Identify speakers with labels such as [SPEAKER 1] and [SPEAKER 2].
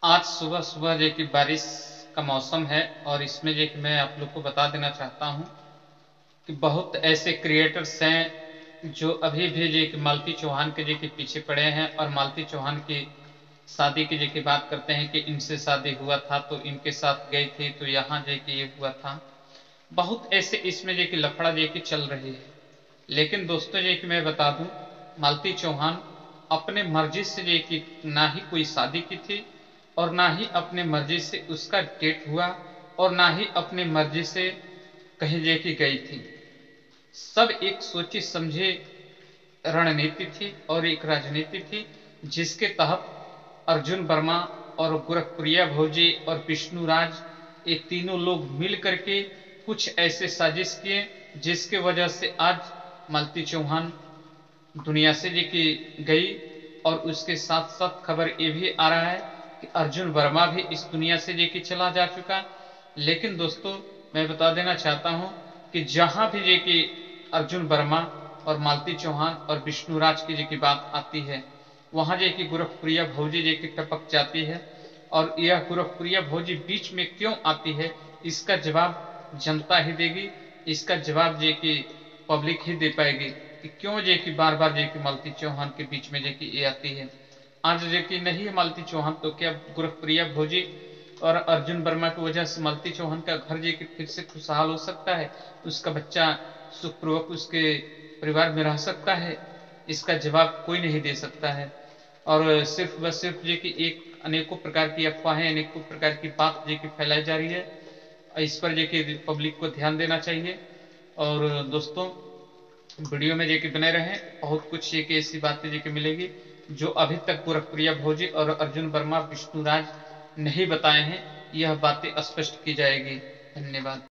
[SPEAKER 1] आज सुबह सुबह जो कि बारिश का मौसम है और इसमें जो कि मैं आप लोग को बता देना चाहता हूँ कि बहुत ऐसे क्रिएटर्स हैं जो अभी भी जो कि मालती चौहान के जो कि पीछे पड़े हैं और मालती चौहान की शादी की जो कि बात करते हैं कि इनसे शादी हुआ था तो इनके साथ गई थी तो यहाँ जो कि ये हुआ था। बहुत ऐसे इसमें जो कि लफड़ा जो कि चल रही है। लेकिन दोस्तों जो कि मैं बता दूं, मालती चौहान अपने मर्जी से जो कि ना ही कोई शादी की थी और ना ही अपने मर्जी से उसका डेट हुआ और ना ही अपने मर्जी से कहीं जे की गई थी। सब एक सोची समझे रणनीति थी और एक राजनीति थी जिसके तहत अर्जुन वर्मा और गोरखप्रिया भौजी और विष्णु राज ये तीनों लोग मिल करके कुछ ऐसे साजिश किए जिसके वजह से आज मालती चौहान दुनिया से जी की गई। और उसके साथ साथ खबर ये भी आ रहा है कि अर्जुन वर्मा भी इस दुनिया से जी की चला जा चुका। लेकिन दोस्तों मैं बता देना चाहता हूं कि जहां भी जी की अर्जुन वर्मा और मालती चौहान और विष्णु राज की जी की बात आती है वहां जी की गोरखप्रिया भौजी जी की टपक जाती है। और यह गोरखप्रिया भौजी बीच में क्यों आती है इसका जवाब जनता ही देगी, इसका जवाब जे कि पब्लिक ही दे पाएगी कि क्यों जे कि बार बार जे कि मालती चौहान के बीच में जे कि ये आती है। आज जे कि नहीं है मालती चौहान तो क्या गोरखप्रिया भौजी और अर्जुन वर्मा की वजह से मालती चौहान का घर जे कि फिर से खुशहाल हो सकता है, उसका बच्चा सुखपूर्वक उसके परिवार में रह सकता है? इसका जवाब कोई नहीं दे सकता है। और सिर्फ बस सिर्फ जे कि एक अनेकों प्रकार की अफवाहें अनेकों प्रकार की बात जे कि फैलाई जा रही है, इस पर जे कि पब्लिक को ध्यान देना चाहिए। और दोस्तों वीडियो में जे कि बने रहें, बहुत कुछ ये कि ऐसी बातें जे कि मिलेगी जो अभी तक गोरखप्रिया भौजी और अर्जुन वर्मा विष्णु राज नहीं बताए हैं, यह बातें स्पष्ट की जाएगी। धन्यवाद।